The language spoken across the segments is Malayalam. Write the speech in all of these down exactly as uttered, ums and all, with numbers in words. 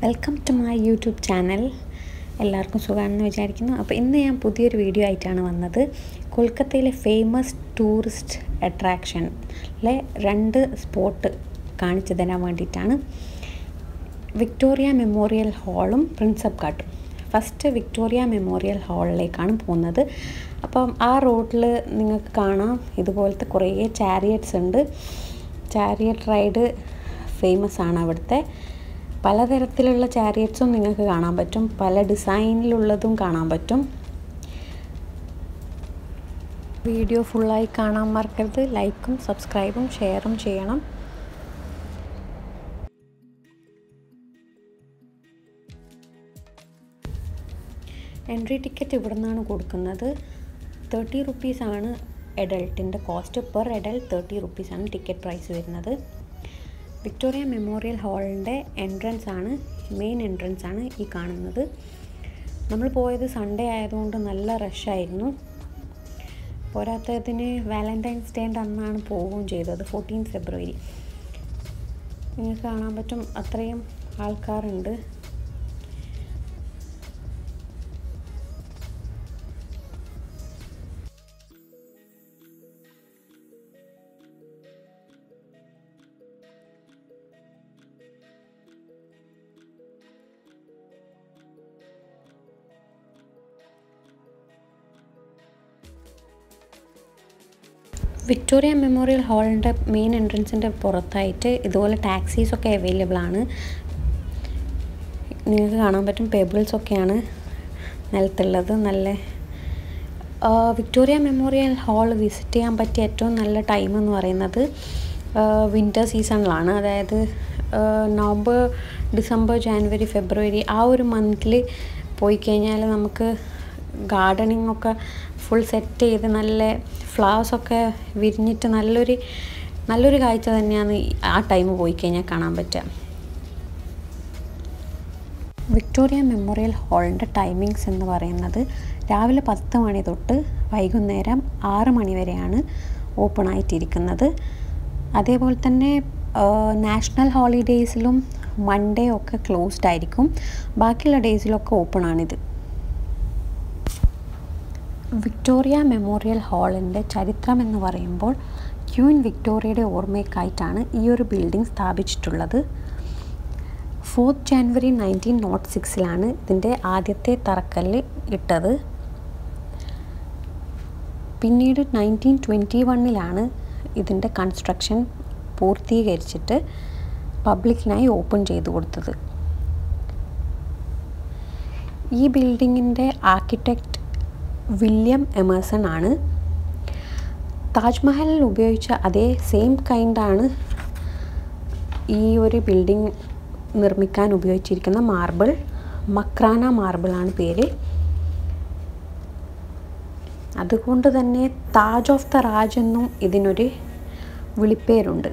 Welcome to my YouTube channel. എല്ലാവർക്കും സുഖമാണെന്ന് വിചാരിക്കുന്നു. അപ്പോൾ ഇന്ന് ഞാൻ പുതിയൊരു വീഡിയോ ആയിട്ടാണ് വന്നത്. കൊൽക്കത്തയിലെ ഫേമസ് ടൂറിസ്റ്റ് അട്രാക്ഷനിലെ രണ്ട് സ്പോട്ട് കാണിച്ചു തരാൻ വേണ്ടിയിട്ടാണ്. വിക്ടോറിയ മെമ്മോറിയൽ ഹാളും പ്രിൻസപ്പ് ഘാട്ടും. ഫസ്റ്റ് വിക്ടോറിയ മെമ്മോറിയൽ ഹാളിലേക്കാണ് പോകുന്നത്. അപ്പം ആ റോഡിൽ നിങ്ങൾക്ക് കാണാം ഇതുപോലത്തെ കുറേ ചാരിയറ്റ്സ് ഉണ്ട്. ചാരിയറ്റ് റൈഡ് ഫേമസ് ആണ് അവിടുത്തെ. പലതരത്തിലുള്ള ചാരിയറ്റ്സും നിങ്ങൾക്ക് കാണാൻ പറ്റും, പല ഡിസൈനിലുള്ളതും കാണാൻ പറ്റും. വീഡിയോ ഫുള്ളായി കാണാൻ മറക്കരുത്. ലൈക്കും സബ്സ്ക്രൈബും ഷെയറും ചെയ്യണം. എൻട്രി ടിക്കറ്റ് ഇവിടെ നിന്നാണ് കൊടുക്കുന്നത്. തേർട്ടി റുപ്പീസാണ് എഡൾട്ടിൻ്റെ കോസ്റ്റ്. പെർ എഡൾട്ട് തേർട്ടി റുപ്പീസാണ് ടിക്കറ്റ് പ്രൈസ് വരുന്നത്. വിക്ടോറിയ മെമ്മോറിയൽ ഹാളിൻ്റെ എൻട്രൻസ് ആണ്, മെയിൻ എൻട്രൻസ് ആണ് ഈ കാണുന്നത്. നമ്മൾ പോയത് സൺഡേ ആയതുകൊണ്ട് നല്ല റഷായിരുന്നു. പോരാത്തതിന് വാലൻറ്റൈൻസ് ഡേൻ്റെ അന്നാണ് പോവുകയും ചെയ്തത്, ഫോർട്ടീൻ ഫെബ്രുവരി. നിങ്ങൾക്ക് കാണാൻ പറ്റും അത്രയും ആൾക്കാരുണ്ട്. വിക്ടോറിയ മെമ്മോറിയൽ ഹാളിൻ്റെ മെയിൻ എൻട്രൻസിൻ്റെ പുറത്തായിട്ട് ഇതുപോലെ ടാക്സീസൊക്കെ അവൈലബിൾ ആണ്. നിങ്ങൾക്ക് കാണാൻ പറ്റും പേബിൾസൊക്കെയാണ് നിലത്തുള്ളത്. നല്ല വിക്ടോറിയ മെമ്മോറിയൽ ഹാൾ വിസിറ്റ് ചെയ്യാൻ പറ്റിയ ഏറ്റവും നല്ല ടൈം എന്ന് പറയുന്നത് വിൻ്റർ സീസണിലാണ്. അതായത് നവംബർ, ഡിസംബർ, ജാനുവരി, ഫെബ്രുവരി ആ ഒരു മന്തിൽ പോയി കഴിഞ്ഞാൽ നമുക്ക് ഗാർഡനിങ് ഒക്കെ ഫുൾ സെറ്റ് ചെയ്ത് നല്ല ഫ്ലവേഴ്സൊക്കെ വിരിഞ്ഞിട്ട് നല്ലൊരു നല്ലൊരു കാഴ്ച തന്നെയാണ് ആ ടൈം പോയി കഴിഞ്ഞാൽ കാണാൻ പറ്റുക. വിക്ടോറിയ മെമ്മോറിയൽ ഹാളിൻ്റെ ടൈമിങ്സ് എന്ന് പറയുന്നത് രാവിലെ പത്ത് മണി തൊട്ട് വൈകുന്നേരം ആറ് മണി വരെയാണ് ഓപ്പൺ ആയിട്ടിരിക്കുന്നത്. അതേപോലെ തന്നെ നാഷണൽ ഹോളിഡേയ്സിലും മൺഡേ ഒക്കെ ക്ലോസ്ഡ് ആയിരിക്കും. ബാക്കിയുള്ള ഡേയ്സിലൊക്കെ ഓപ്പൺ ആണിത്. വിക്ടോറിയ മെമ്മോറിയൽ ഹാളിൻ്റെ ചരിത്രം എന്ന് പറയുമ്പോൾ ക്വീൻ വിക്ടോറിയയുടെ ഓർമ്മയ്ക്കായിട്ടാണ് ഈ ഒരു ബിൽഡിംഗ് സ്ഥാപിച്ചിട്ടുള്ളത്. ഫോർത്ത് ജാനുവരി നയൻറ്റീൻ നോട്ട് സിക്സിലാണ് ഇതിൻ്റെ ആദ്യത്തെ തറക്കല്ല് ഇട്ടത്. പിന്നീട് നയൻറ്റീൻ ട്വൻറ്റി വണ്ണിലാണ് ഇതിൻ്റെ കൺസ്ട്രക്ഷൻ പൂർത്തീകരിച്ചിട്ട് പബ്ലിക്കിനായി ഓപ്പൺ ചെയ്തു കൊടുത്തത്. ഈ ബിൽഡിങ്ങിൻ്റെ ആർക്കിടെക്റ്റ് വില്യം എമേഴ്സൺ ആണ്. താജ്മഹലിൽ ഉപയോഗിച്ച അതേ സെയിം കൈൻഡാണ് ഈ ഒരു ബിൽഡിംഗ് നിർമ്മിക്കാൻ ഉപയോഗിച്ചിരിക്കുന്ന മാർബിൾ. മക്രാന മാർബിളാണ് പേര്. അതുകൊണ്ട് തന്നെ താജ് ഓഫ് ദ രാജ് എന്നും ഇതിനൊരു വിളിപ്പേരുണ്ട്.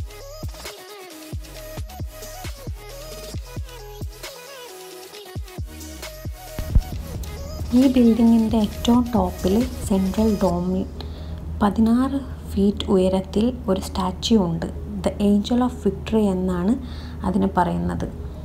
ഈ ബിൽഡിങ്ങിൻ്റെ ഏറ്റവും ടോപ്പിൽ സെൻട്രൽ ഡോമിൽ പതിനാറ് ഫീറ്റ് ഉയരത്തിൽ ഒരു സ്റ്റാച്യു ഉണ്ട്. ദ ഏഞ്ചൽ ഓഫ് വിക്ടറി എന്നാണ് അതിന് പറയുന്നത്.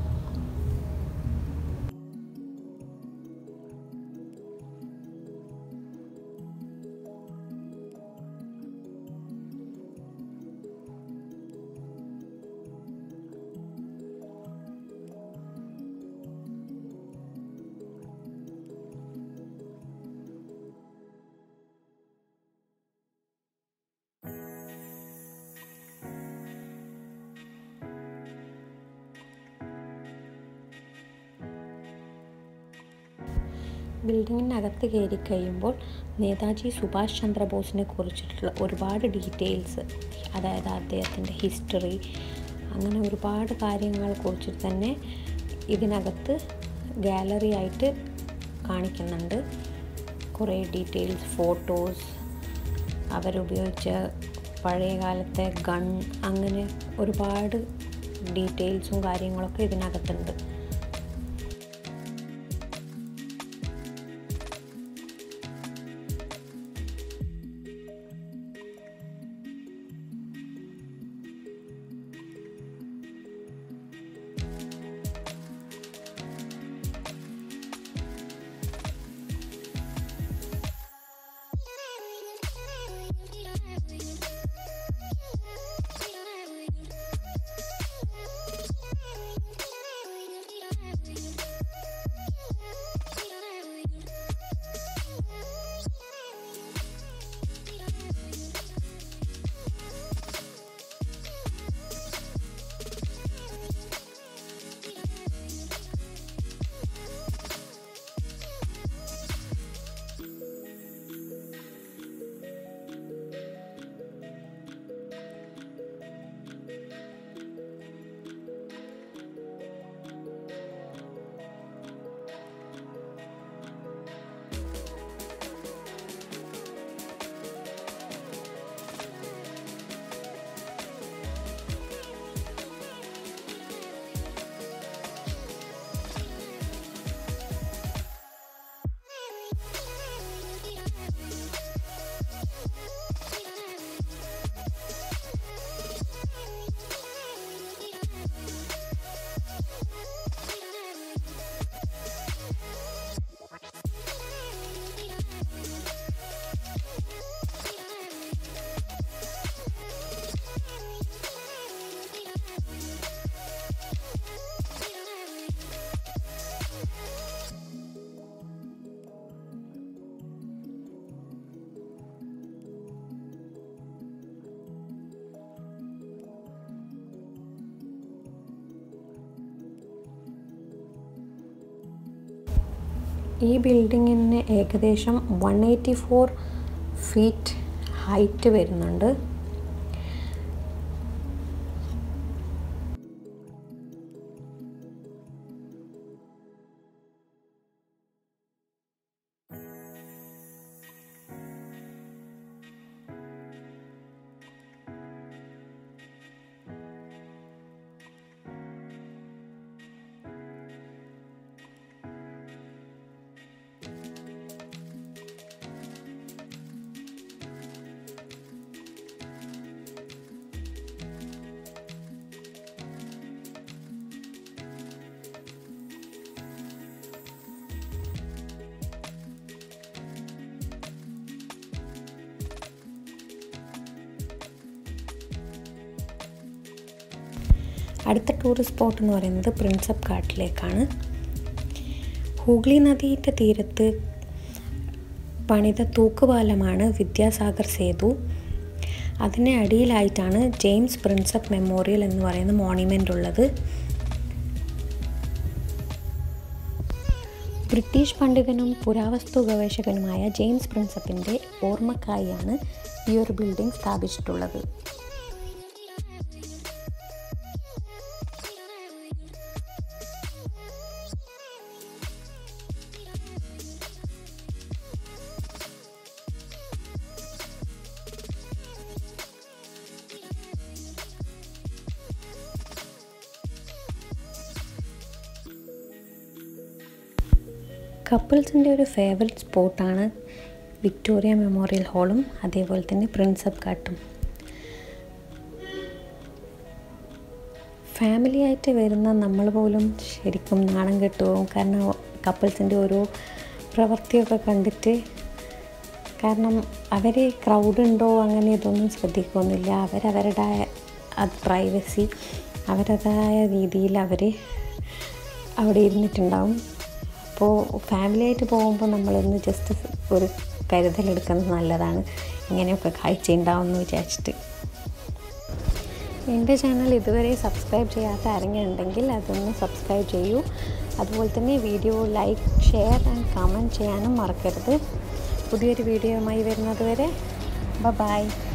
ബിൽഡിങ്ങിനകത്ത് കയറി കഴിയുമ്പോൾ നേതാജി സുഭാഷ് ചന്ദ്രബോസിനെ കുറിച്ചിട്ടുള്ള ഒരുപാട് ഡീറ്റെയിൽസ്, അതായത് അദ്ദേഹത്തിൻ്റെ ഹിസ്റ്ററി, അങ്ങനെ ഒരുപാട് കാര്യങ്ങളെ കുറിച്ചിട്ട് തന്നെ ഇതിനകത്ത് ഗാലറി ആയിട്ട് കാണിക്കുന്നുണ്ട്. കുറേ ഡീറ്റെയിൽസ്, ഫോട്ടോസ്, അവരുപയോഗിച്ച പഴയ കാലത്തെ ഗൺ, അങ്ങനെ ഒരുപാട് ഡീറ്റെയിൽസും കാര്യങ്ങളൊക്കെ ഇതിനകത്തുണ്ട്. ഈ ബിൽഡിങ്ങിന് ഏകദേശം one eighty four feet height വരുന്നുണ്ട്. അടുത്ത ടൂറിസ്റ്റ് സ്പോട്ട് എന്ന് പറയുന്നത് പ്രിൻസപ്പ് ഘാട്ടിലേക്കാണ്. ഹൂഗ്ലി നദിയുടെ തീരത്ത് പണിത തൂക്കുപാലമാണ് വിദ്യാസാഗർ സേതു. അതിന് അടിയിലായിട്ടാണ് ജെയിംസ് പ്രിൻസപ്പ് മെമ്മോറിയൽ എന്ന് പറയുന്ന മോണ്യുമെൻ്റ് ഉള്ളത്. ബ്രിട്ടീഷ് പണ്ഡിതനും പുരാവസ്തു ഗവേഷകനുമായ ജെയിംസ് പ്രിൻസപ്പിൻ്റെ ഓർമ്മക്കായാണ് ഈ ഒരു ബിൽഡിംഗ് സ്ഥാപിച്ചിട്ടുള്ളത്. കപ്പിൾസിൻ്റെ ഒരു ഫേവററ്റ് സ്പോട്ടാണ് വിക്ടോറിയ മെമ്മോറിയൽ ഹാളും അതേപോലെ തന്നെ പ്രിൻസപ്പ് ഘാട്ടും. ഫാമിലി ആയിട്ട് വരുന്ന നമ്മൾ പോലും ശരിക്കും നാണം കെട്ടുപോകും. കാരണം കപ്പിൾസിൻ്റെ ഓരോ പ്രവൃത്തിയൊക്കെ കണ്ടിട്ട്. കാരണം അവർ ക്രൗഡ് ഉണ്ടോ അങ്ങനെ ഇതൊന്നും ശ്രദ്ധിക്കുന്നില്ല. അവരവരുടെ പ്രൈവസി അവരുടേതായ രീതിയിൽ അവർ അവിടെ ഇരുന്നിട്ടുണ്ടാവും. അപ്പോൾ ഫാമിലി ആയിട്ട് പോകുമ്പോൾ നമ്മളൊന്ന് ജസ്റ്റ് ഒരു കരുതലെടുക്കുന്നത് നല്ലതാണ്, ഇങ്ങനെയൊക്കെ കാഴ്ച ഉണ്ടാവും എന്ന് വിചാരിച്ചിട്ട്. എൻ്റെ ചാനൽ ഇതുവരെ സബ്സ്ക്രൈബ് ചെയ്യാത്ത ആരെങ്കിലും ഉണ്ടെങ്കിൽ അതൊന്ന് സബ്സ്ക്രൈബ് ചെയ്യൂ. അതുപോലെ തന്നെ video like, share and comment ചെയ്യാനും മറക്കരുത്. പുതിയൊരു വീഡിയോയുമായി വരുന്നത് വരെ ബൈ.